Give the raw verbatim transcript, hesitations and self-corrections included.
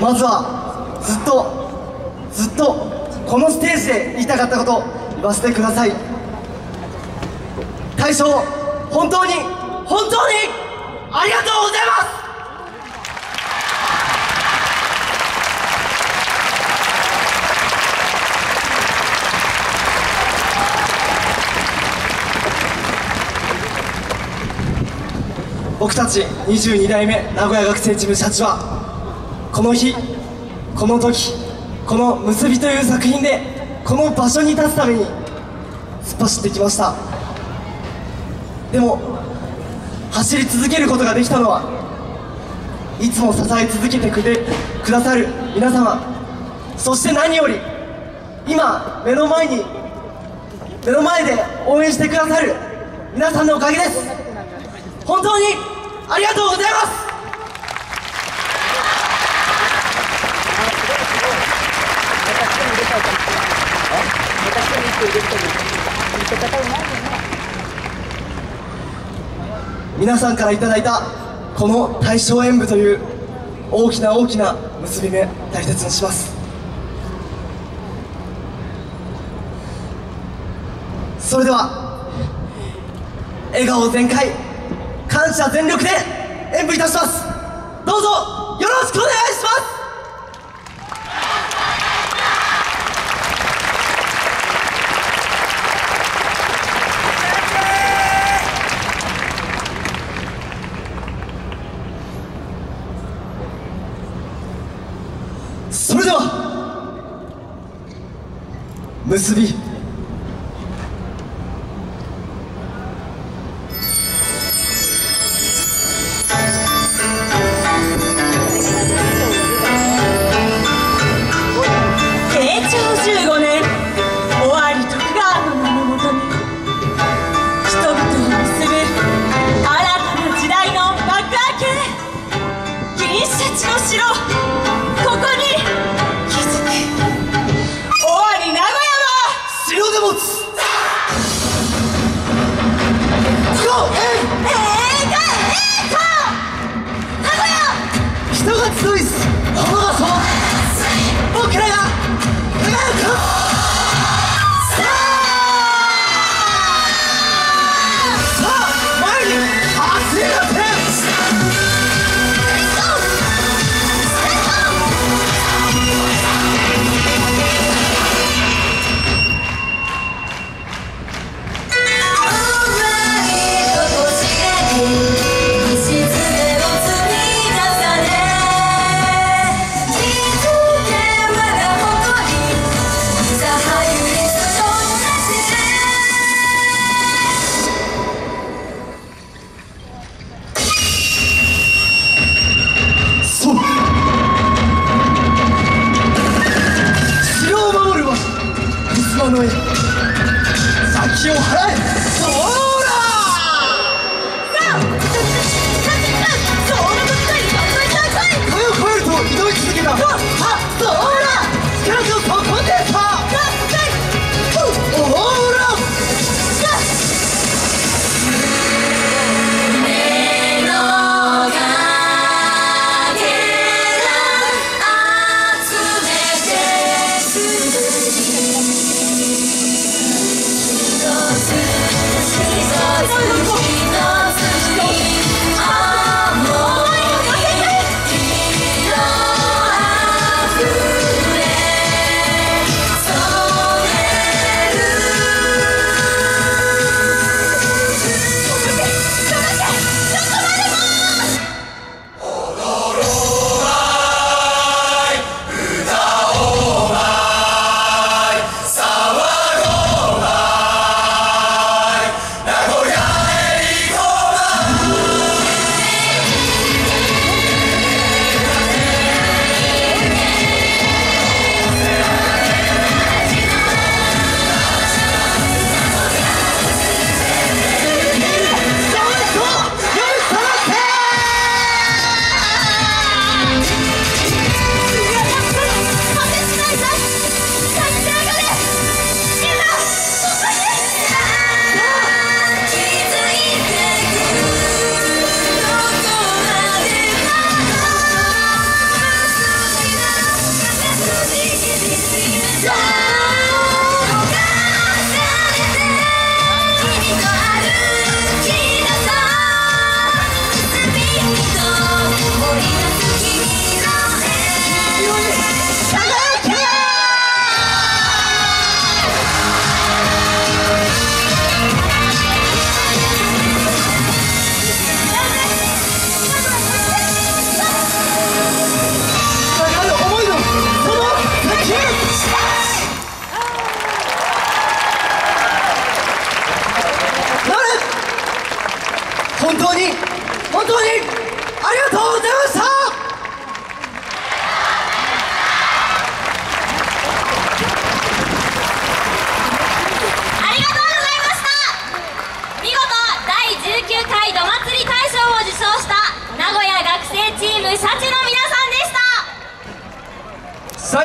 まずはずっとずっとこのステージで言いたかったこと言わせてください。大将、本当に本当にありがとうございます。僕たちにじゅうにだいめ名古屋学生チームシャチはこの日この時この「結び」という作品でこの場所に立つために突っ走ってきました。でも走り続けることができたのはいつも支え続けてくれくださる皆様、そして何より今目の前に目の前で応援してくださる皆さんのおかげです。本当にありがとうございます。皆さんからいただいたこの大正演舞という大きな大きな結び目、大切にします。それでは笑顔全開、感謝全力で演舞いたします。どうぞよろしくお願いします。それでは結び。人が強いっす。この場所僕らが輝く。さあ前に走るって 「 シャチの